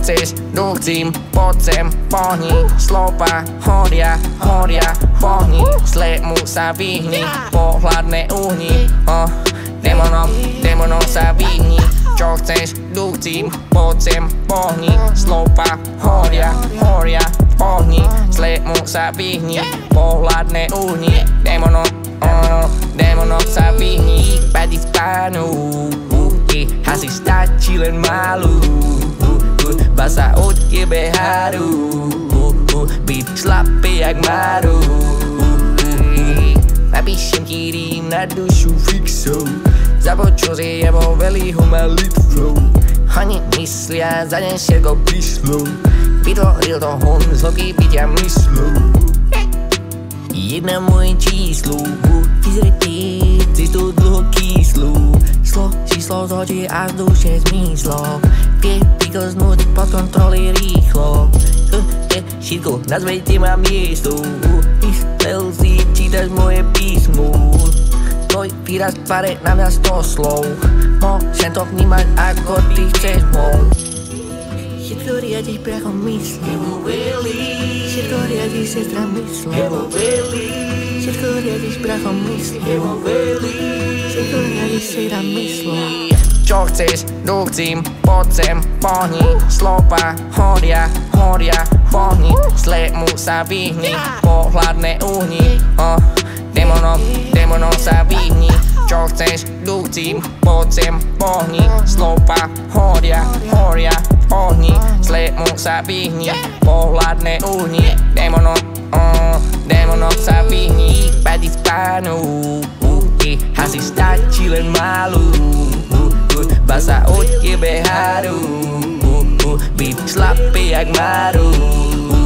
chceš, dúchcim, poď sem, pohni. Slopa, horia, pohni. Zlému sa vyhni, pohľad neuhni. Démonom sa vyhni. Čo chceš, dúchcim, poď sem, pohni. Slopa, horia, pohni. Zlému sa vyhni, pohľad neuhni. Démonom sa vyhni. Padí spánu, asi stačí len malú. Ba sa od tebe háru, byť šlapý jak Maru. Napíšem ti rím na dušu fixou, za počo si jebo veľký humalit flow. Oni myslia, za deň všetko prišlo, vytvoril to hon z hloky bytia myslou. Jedna moje číslo, vyzretí cestu dlho kyslú. Číslo zhodí až duše zmyslo, vie vykoznúť pod kontroly rýchlo. Všetko na svete mám miesto, myslel si čítať moje písmo. Tvoj výraz tvare na mňa 100 slov, môžem to vnímať ako ty chceš môj. Všetko riadiš prachom mysle, všetko riadiš sestra mysle, všetko riadiš prachom mysle, všetko riadiš sestra mysle. Čo chceš, dúchcim, poď sem, pohni. Slopa, horia, pohni. Zlému sa vyhni, pohľad neuhni. Démonom sa vyhni. Čo chceš, dúchcim, poď sem, pohni. Slopa, horia, pohni. Zlému sa vyhni, pohľad neuhni. Démonom sa vyhni. Padí spánu, asi stačí len malú. Ba sa od tebe háru, byť šlapý jak Maru.